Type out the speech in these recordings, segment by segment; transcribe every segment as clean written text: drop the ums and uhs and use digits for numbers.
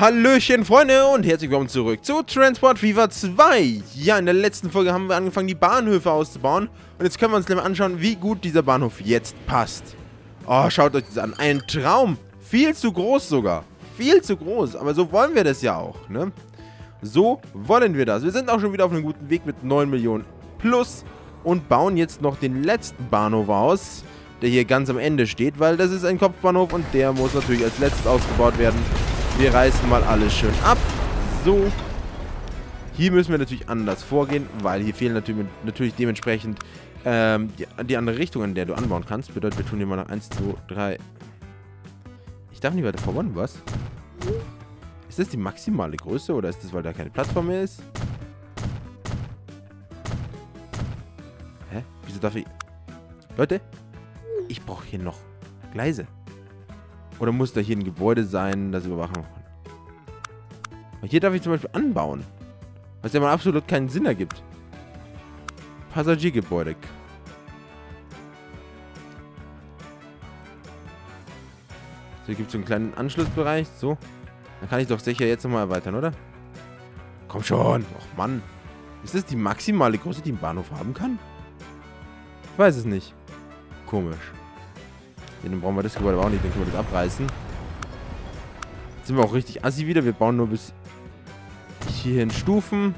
Hallöchen Freunde und herzlich willkommen zurück zu Transport Fever 2. Ja, in der letzten Folge haben wir angefangen, die Bahnhöfe auszubauen. Und jetzt können wir uns gleich mal anschauen, wie gut dieser Bahnhof jetzt passt. Oh, schaut euch das an. Ein Traum. Viel zu groß sogar. Viel zu groß. Aber so wollen wir das ja auch, ne? So wollen wir das. Wir sind auch schon wieder auf einem guten Weg mit 9 Millionen plus. Und bauen jetzt noch den letzten Bahnhof aus, der hier ganz am Ende steht. Weil das ist ein Kopfbahnhof und der muss natürlich als letztes ausgebaut werden. Wir reißen mal alles schön ab. So. Hier müssen wir natürlich anders vorgehen, weil hier fehlen natürlich dementsprechend die andere Richtung, in der du anbauen kannst. Bedeutet, wir tun hier mal noch 1, 2, 3. Ich darf nicht weiter vorbauen, was? Ist das die maximale Größe oder ist das, weil da keine Plattform mehr ist? Hä? Wieso darf ich... Leute, ich brauche hier noch Gleise. Oder muss da hier ein Gebäude sein, das überwachen kann? Hier darf ich zum Beispiel anbauen. Was ja mal absolut keinen Sinn ergibt. Passagiergebäude. So, hier gibt es so einen kleinen Anschlussbereich. So. Dann kann ich doch sicher jetzt nochmal erweitern, oder? Komm schon. Och Mann. Ist das die maximale Größe, die ein Bahnhof haben kann? Ich weiß es nicht. Komisch. Ja, dann brauchen wir das Gebäude aber auch nicht, dann können wir das abreißen. Jetzt sind wir auch richtig assi wieder. Wir bauen nur bis hierhin Stufen.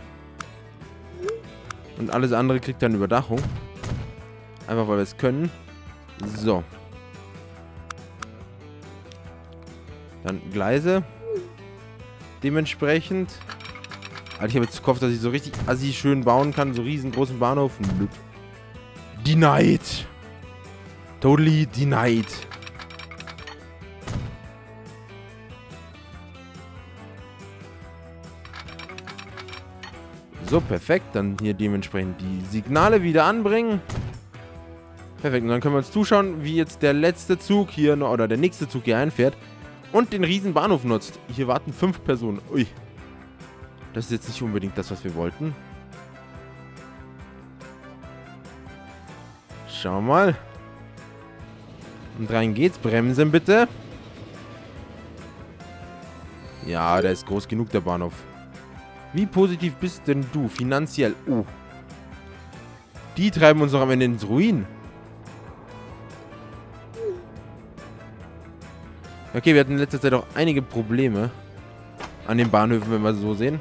Und alles andere kriegt dann Überdachung. Einfach weil wir es können. So. Dann Gleise. Dementsprechend. Also ich habe jetzt gehofft, dass ich so richtig assi schön bauen kann. So riesengroßen Bahnhof. Denied. Totally denied. So, perfekt. Dann hier dementsprechend die Signale wieder anbringen. Perfekt. Und dann können wir uns zuschauen, wie jetzt der letzte Zug hier, oder der nächste Zug hier einfährt und den riesen Bahnhof nutzt. Hier warten 5 Personen. Ui. Das ist jetzt nicht unbedingt das, was wir wollten. Schauen wir mal. Und rein geht's. Bremsen bitte. Ja, der ist groß genug, der Bahnhof. Wie positiv bist denn du finanziell? Oh. Die treiben uns noch am Ende ins Ruin. Okay, wir hatten in letzter Zeit auch einige Probleme an den Bahnhöfen, wenn wir so sehen.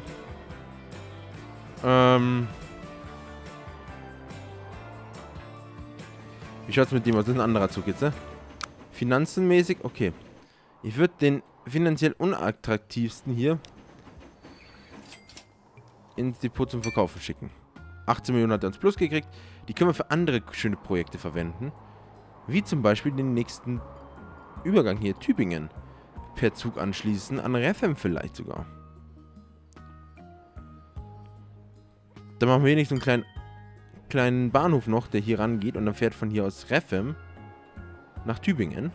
Wie schaut's mit dem aus? Das ist ein anderer Zug jetzt, ne? Finanzenmäßig, okay. Ich würde den finanziell unattraktivsten hier ins Depot zum Verkaufen schicken. 18 Millionen hat er uns plus gekriegt. Die können wir für andere schöne Projekte verwenden. Wie zum Beispiel den nächsten Übergang hier, Tübingen. Per Zug anschließen, an Refem vielleicht sogar. Dann machen wir hier nicht so einen kleinen Bahnhof noch, der hier rangeht und dann fährt von hier aus Refem nach Tübingen.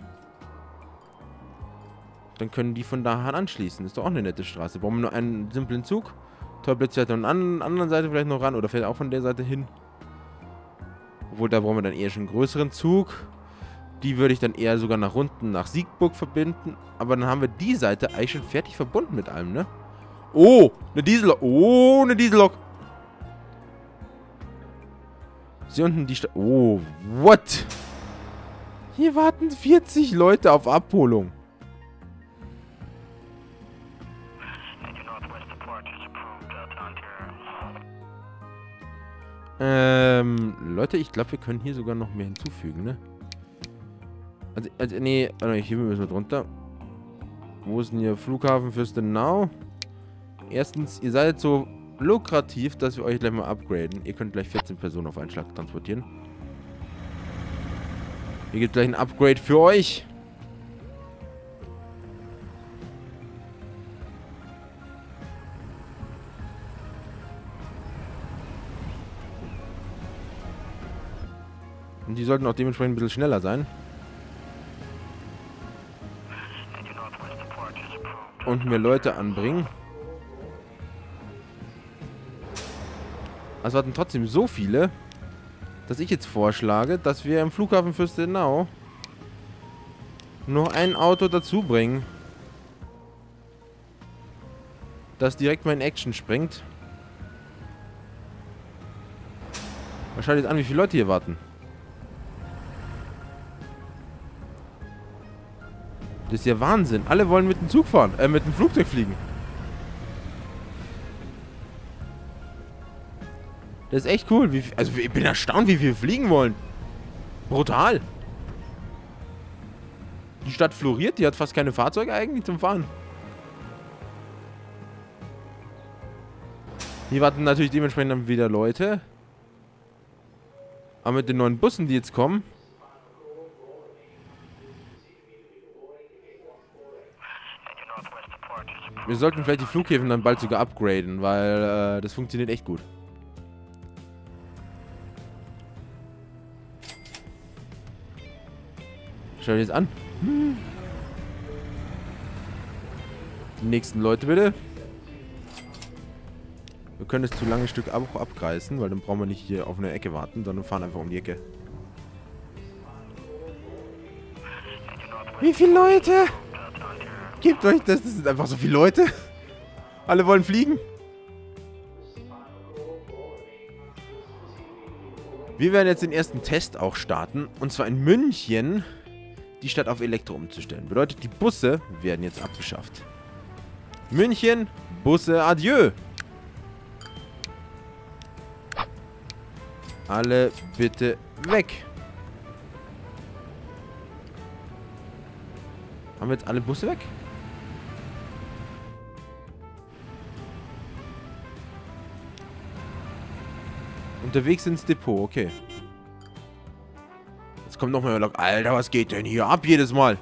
Dann können die von da anschließen. Ist doch auch eine nette Straße. Brauchen wir nur einen simplen Zug. Tollplätze fährt dann an der anderen Seite vielleicht noch ran oder fährt auch von der Seite hin. Obwohl, da brauchen wir dann eher schon einen größeren Zug. Die würde ich dann eher sogar nach unten, nach Siegburg verbinden. Aber dann haben wir die Seite eigentlich schon fertig verbunden mit allem, ne? Oh, eine Diesellok. Oh, eine Diesellok. Hier unten die Stadt. Oh, what? Hier warten 40 Leute auf Abholung. Leute, ich glaube, wir können hier sogar noch mehr hinzufügen, ne? Nee, hier müssen wir drunter. Wo ist denn hier Flughafen Fürstenau? Erstens, ihr seid so lukrativ, dass wir euch gleich mal upgraden. Ihr könnt gleich 14 Personen auf einen Schlag transportieren. Hier gibt es gleich ein Upgrade für euch. Und die sollten auch dementsprechend ein bisschen schneller sein. Und mehr Leute anbringen. Es warten trotzdem so viele, dass ich jetzt vorschlage, dass wir im Flughafen Fürstenau noch ein Auto dazu bringen. das direkt mal in Action springt. Man schaut jetzt an, wie viele Leute hier warten. Das ist ja Wahnsinn. Alle wollen mit dem Zug fahren. Mit dem Flugzeug fliegen. Das ist echt cool. Also ich bin erstaunt, wie viele fliegen wollen. Brutal. Die Stadt floriert. Die hat fast keine Fahrzeuge eigentlich zum Fahren. Hier warten natürlich dementsprechend dann wieder Leute. Aber mit den neuen Bussen, die jetzt kommen... Wir sollten vielleicht die Flughäfen dann bald sogar upgraden, weil das funktioniert echt gut. Schau dir das an. Die nächsten Leute bitte. Wir können das zu lange Stück auch abreißen, weil dann brauchen wir nicht hier auf eine Ecke warten, sondern fahren einfach um die Ecke. Wie viele Leute? Gebt euch das, das sind einfach so viele Leute. Alle wollen fliegen. Wir werden jetzt den ersten Test auch starten. Und zwar in München, die Stadt auf Elektro umzustellen. Bedeutet, die Busse werden jetzt abgeschafft. München, Busse, adieu. Alle bitte weg. Haben wir jetzt alle Busse weg? Unterwegs ins Depot, okay. Jetzt kommt nochmal ein Log. Alter, was geht denn hier ab jedes Mal?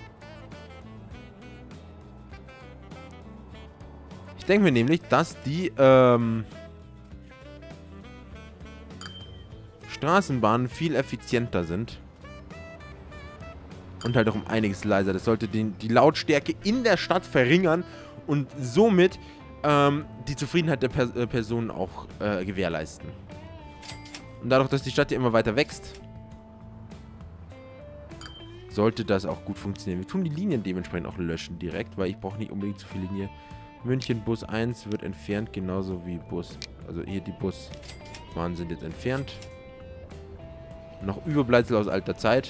Ich denke mir nämlich, dass die Straßenbahnen viel effizienter sind. Und halt auch um einiges leiser. Das sollte die Lautstärke in der Stadt verringern und somit die Zufriedenheit der Personen auch gewährleisten. Und dadurch, dass die Stadt ja immer weiter wächst, sollte das auch gut funktionieren. Wir tun die Linien dementsprechend auch löschen direkt, weil ich brauche nicht unbedingt zu viele Linien. München Bus 1 wird entfernt, genauso wie Bus. Also hier die Busbahnen sind jetzt entfernt. Noch Überbleibsel aus alter Zeit.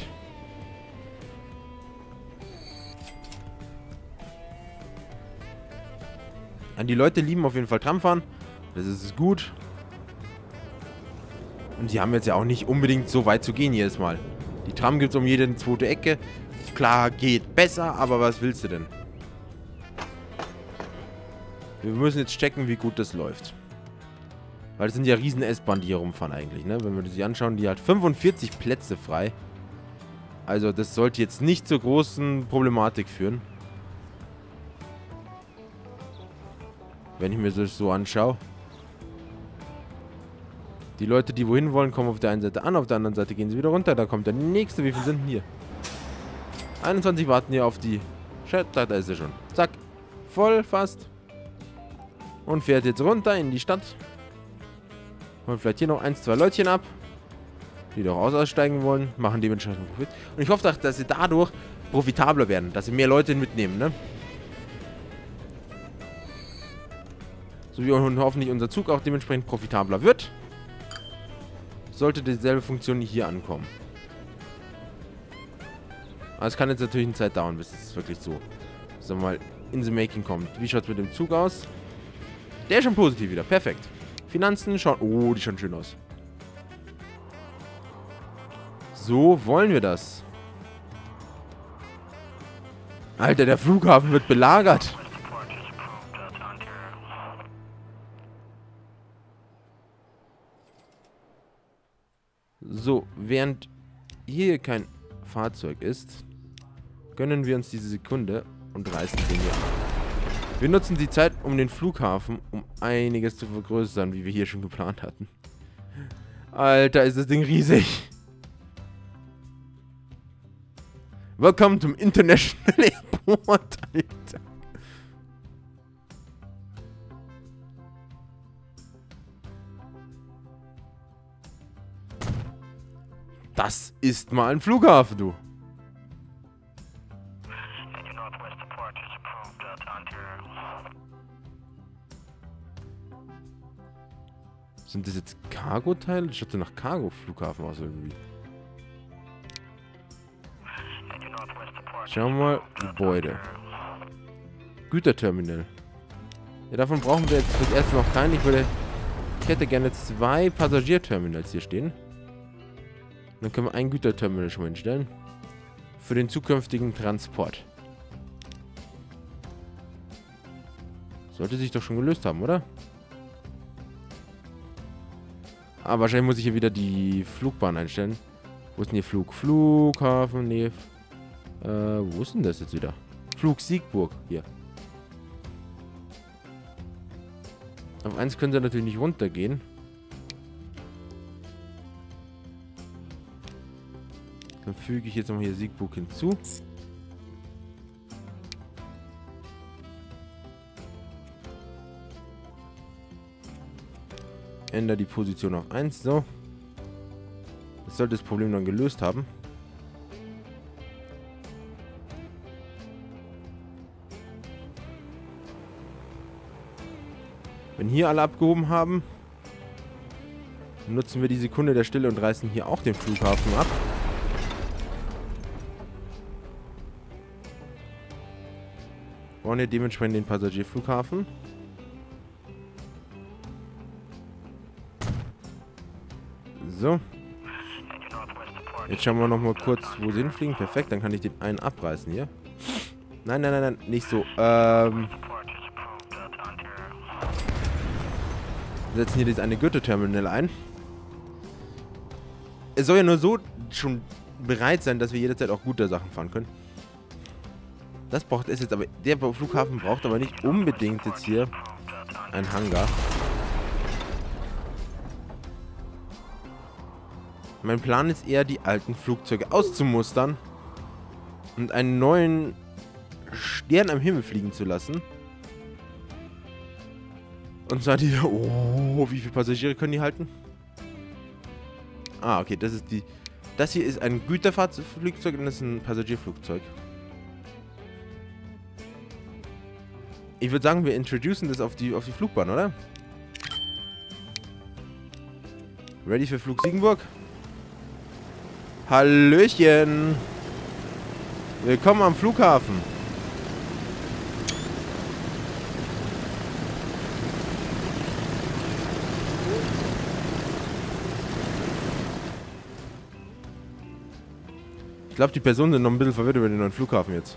Die Leute lieben auf jeden Fall Tramfahren. Das ist gut. Und die haben jetzt ja auch nicht unbedingt so weit zu gehen jedes Mal. Die Tram gibt es um jede zweite Ecke. Klar, geht besser, aber was willst du denn? Wir müssen jetzt checken, wie gut das läuft. Weil das sind ja riesen S-Bahnen, die hier rumfahren eigentlich, ne? Wenn wir das sich anschauen, die hat 45 Plätze frei. Also das sollte jetzt nicht zur großen Problematik führen. Wenn ich mir das so anschaue. Die Leute, die wohin wollen, kommen auf der einen Seite an, auf der anderen Seite gehen sie wieder runter. Da kommt der nächste. Wie viele sind denn hier? 21 warten hier auf die... Da ist er schon. Zack. Voll fast. Und fährt jetzt runter in die Stadt. Und vielleicht hier noch 1, 2 Leutchen ab. Die doch aussteigen wollen. Machen dementsprechend Profit. Und ich hoffe, dass sie dadurch profitabler werden. Dass sie mehr Leute mitnehmen, ne? So wie hoffentlich unser Zug auch dementsprechend profitabler wird. Sollte dieselbe Funktion hier ankommen. Aber es kann jetzt natürlich eine Zeit dauern, bis es wirklich so, sagen wir mal, in the making kommt. Wie schaut es mit dem Zug aus? Der ist schon positiv wieder. Perfekt. Finanzen schauen... Oh, die schauen schön aus. So wollen wir das. Alter, der Flughafen wird belagert. So, während hier kein Fahrzeug ist, gönnen wir uns diese Sekunde und reißen den hier ab. Wir nutzen die Zeit um den Flughafen, um einiges zu vergrößern, wie wir hier schon geplant hatten. Alter, ist das Ding riesig. Welcome zum International Airport, Alter. Das ist mal ein Flughafen, du. Sind das jetzt Cargo-Teile? Das schaut so nach Cargo-Flughafen aus irgendwie. Schauen wir mal. Gebäude. Güterterminal. Ja, davon brauchen wir jetzt das erste noch keinen. Ich hätte gerne 2 Passagierterminals hier stehen. Dann können wir ein Güterterminal schon mal hinstellen. Für den zukünftigen Transport. Sollte sich doch schon gelöst haben, oder? Ah, wahrscheinlich muss ich hier wieder die Flugbahn einstellen. Wo ist denn hier Flug? Flughafen, nee. Wo ist denn das jetzt wieder? Flug Siegburg, hier. Auf 1 können sie natürlich nicht runtergehen. Dann füge ich jetzt nochmal hier Siegburg hinzu. Ändere die Position auf 1. So. Das sollte das Problem dann gelöst haben. Wenn hier alle abgehoben haben, nutzen wir die Sekunde der Stille und reißen hier auch den Flughafen ab. Bauen hier dementsprechend den Passagierflughafen. So. Jetzt schauen wir nochmal kurz, wo sie hinfliegen. Perfekt, dann kann ich den einen abreißen hier. Nein, nein, nein, nein, nicht so. Wir setzen hier dieses eine Güterterminal ein. Es soll ja nur so schon bereit sein, dass wir jederzeit auch gute Sachen fahren können. Das braucht es jetzt aber. Der Flughafen braucht aber nicht unbedingt jetzt hier einen Hangar. Mein Plan ist eher, die alten Flugzeuge auszumustern und einen neuen Stern am Himmel fliegen zu lassen. Und zwar die... Oh, wie viele Passagiere können die halten? Ah, okay, das ist die... Das hier ist ein Güterfahrzeugflugzeug und das ist ein Passagierflugzeug. Ich würde sagen, wir introducen das auf die Flugbahn, oder? Ready für Flug Siegenburg? Hallöchen! Willkommen am Flughafen. Ich glaube, die Personen sind noch ein bisschen verwirrt über den neuen Flughafen jetzt.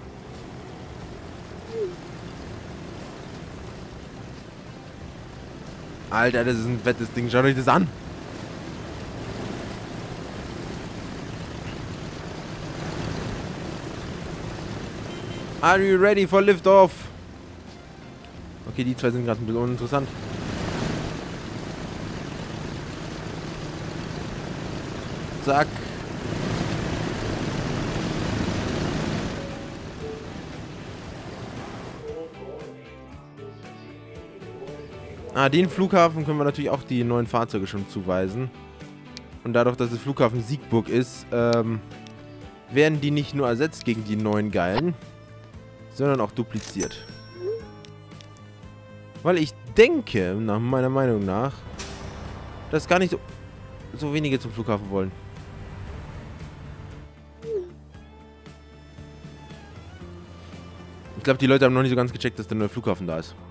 Alter, das ist ein fettes Ding. Schaut euch das an. Are you ready for liftoff? Okay, die zwei sind gerade ein bisschen uninteressant. Zack. Ah, den Flughafen können wir natürlich auch die neuen Fahrzeuge schon zuweisen. Und dadurch, dass es Flughafen Siegburg ist, werden die nicht nur ersetzt gegen die neuen geilen, sondern auch dupliziert. Weil ich denke, nach meiner Meinung nach, dass gar nicht so wenige zum Flughafen wollen. Ich glaube, die Leute haben noch nicht so ganz gecheckt, dass der neue Flughafen da ist.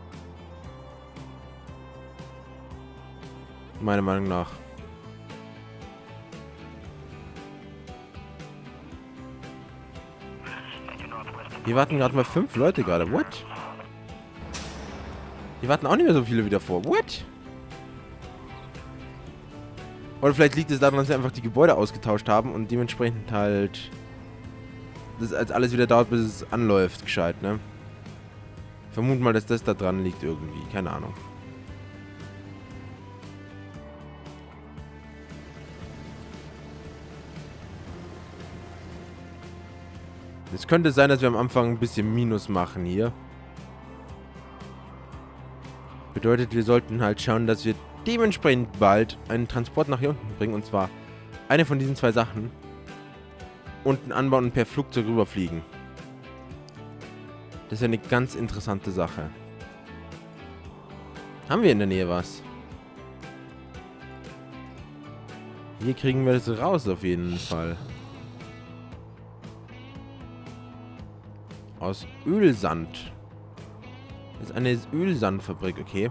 Meiner Meinung nach. Hier warten gerade mal 5 Leute gerade. What? Hier warten auch nicht mehr so viele wieder vor. What? Oder vielleicht liegt es daran, dass sie einfach die Gebäude ausgetauscht haben und dementsprechend halt das als alles wieder dauert, bis es anläuft, gescheit, ne? Ich vermute mal, dass das da dran liegt irgendwie. Keine Ahnung. Es könnte sein, dass wir am Anfang ein bisschen Minus machen hier. Bedeutet, wir sollten halt schauen, dass wir dementsprechend bald einen Transport nach hier unten bringen. Und zwar eine von diesen 2 Sachen. Unten anbauen und per Flugzeug rüberfliegen. Das ist ja eine ganz interessante Sache. Haben wir in der Nähe was? Hier kriegen wir das raus auf jeden Fall. Aus Ölsand. Das ist eine Ölsandfabrik, okay.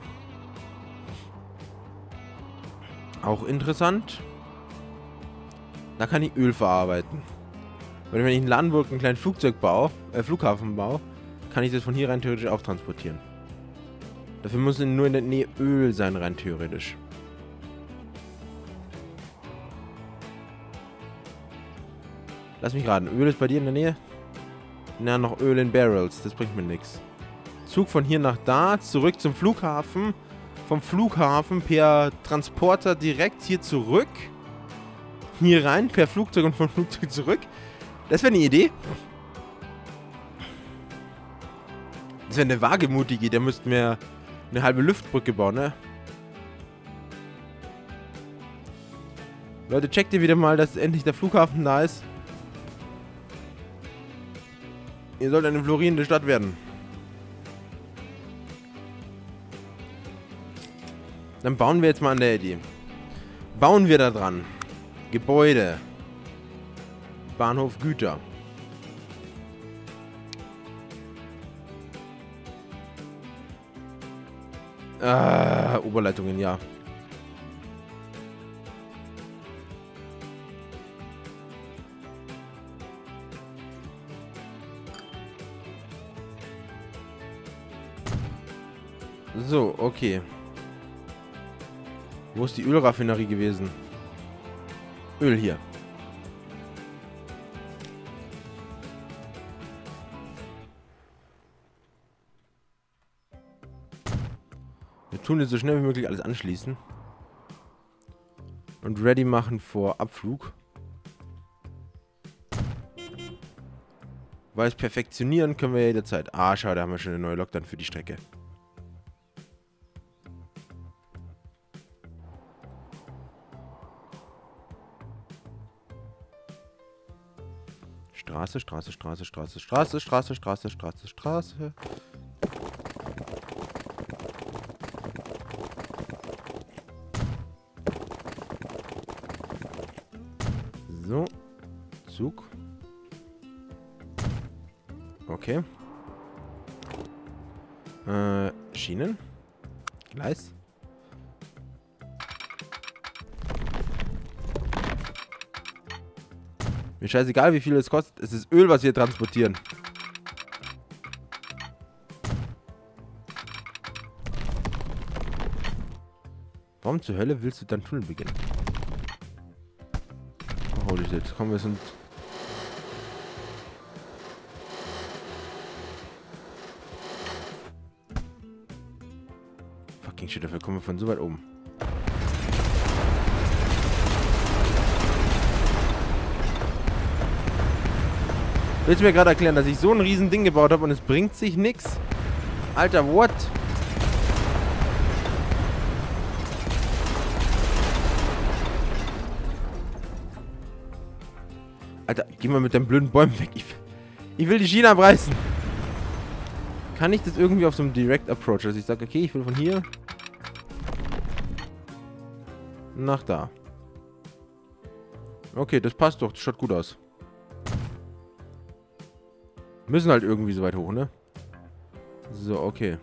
Auch interessant. Da kann ich Öl verarbeiten. Weil wenn ich in Ladenburg einen kleinen Flughafen baue, kann ich das von hier rein theoretisch auch transportieren. Dafür muss nur in der Nähe Öl sein, rein theoretisch. Lass mich raten, Öl ist bei dir in der Nähe? Na, noch Öl in Barrels, das bringt mir nichts. Zug von hier nach da, zurück zum Flughafen. Vom Flughafen per Transporter direkt hier zurück. Hier rein, per Flugzeug und vom Flugzeug zurück. Das wäre eine Idee. Das wäre eine wagemutige, da müssten wir eine halbe Luftbrücke bauen, ne? Leute, checkt ihr wieder mal, dass endlich der Flughafen da ist. Ihr sollt eine florierende Stadt werden. Dann bauen wir jetzt mal an der Idee. Bauen wir da dran. Gebäude. Bahnhof Güter. Oberleitungen, ja. So, okay. Wo ist die Ölraffinerie gewesen? Öl hier. Wir tun jetzt so schnell wie möglich alles anschließen. Und ready machen vor Abflug. Weil es perfektionieren können wir ja jederzeit. Ah, schade, haben wir schon eine neue Lok dann für die Strecke. Straße, Straße, Straße, Straße, Straße, Straße, Straße, Straße, Straße. So. Zug. Okay. Schienen. Gleis. Mir scheißegal, wie viel es kostet. Es ist Öl, was wir transportieren. Warum zur Hölle willst du dann Tunnel beginnen? Oh, holy shit. Komm, wir sind... Fucking shit, dafür kommen wir von so weit oben. Willst du mir gerade erklären, dass ich so ein riesen Ding gebaut habe und es bringt sich nix? Alter, what? Alter, geh mal mit deinen blöden Bäumen weg. Ich will die Schiene abreißen. Kann ich das irgendwie auf so einem Direct Approach, dass ich sage, okay, ich will von hier nach da. Okay, das passt doch. Das schaut gut aus. Müssen halt irgendwie so weit hoch, ne? So, okay.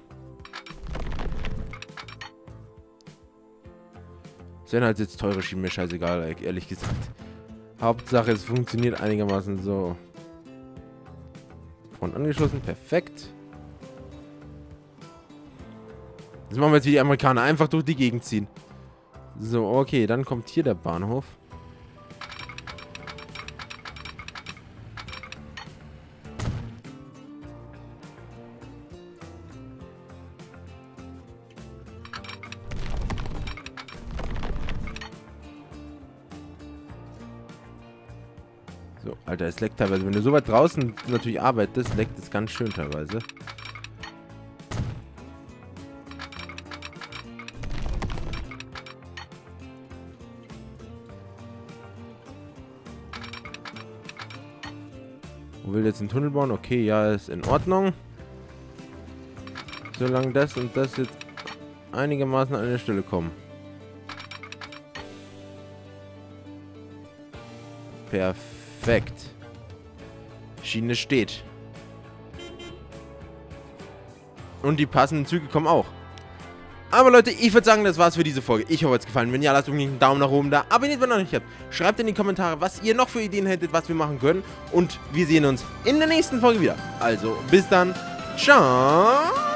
Sind halt jetzt teure Schienen, mir scheißegal, ehrlich gesagt. Hauptsache, es funktioniert einigermaßen so. Front angeschlossen, perfekt. Das machen wir jetzt wie die Amerikaner, einfach durch die Gegend ziehen. So, okay, dann kommt hier der Bahnhof. So, Alter, es leckt teilweise. Wenn du so weit draußen natürlich arbeitest, leckt es ganz schön teilweise. Wo will jetzt einen Tunnel bauen? Okay, ja, ist in Ordnung. Solange das und das jetzt einigermaßen an eine Stelle kommen. Perfekt. Schiene steht. Und die passenden Züge kommen auch. Aber Leute, ich würde sagen, das war's für diese Folge. Ich hoffe, es hat gefallen. Wenn ja, lasst unbedingt einen Daumen nach oben da. Abonniert, wenn ihr noch nicht habt. Schreibt in die Kommentare, was ihr noch für Ideen hättet, was wir machen können. Und wir sehen uns in der nächsten Folge wieder. Also, bis dann. Ciao.